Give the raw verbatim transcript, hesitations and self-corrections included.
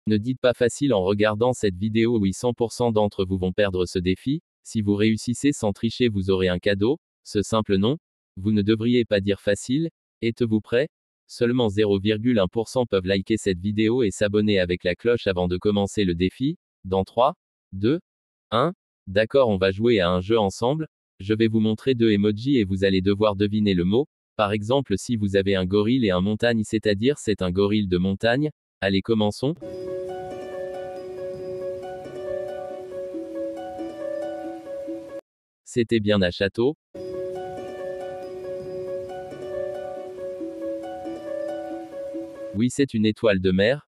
Ne dites pas facile en regardant cette vidéo. Oui, cent pour cent d'entre vous vont perdre ce défi. Si vous réussissez sans tricher, vous aurez un cadeau. Ce simple nom. Vous ne devriez pas dire facile. Êtes-vous prêt? Seulement zéro virgule un pour cent peuvent liker cette vidéo et s'abonner avec la cloche avant de commencer le défi. Dans trois, deux, un. D'accord, on va jouer à un jeu ensemble. Je vais vous montrer deux emojis et vous allez devoir deviner le mot. Par exemple, si vous avez un gorille et un montagne, c'est-à-dire c'est un gorille de montagne. Allez, commençons. C'était bien un château. Oui, c'est une étoile de mer.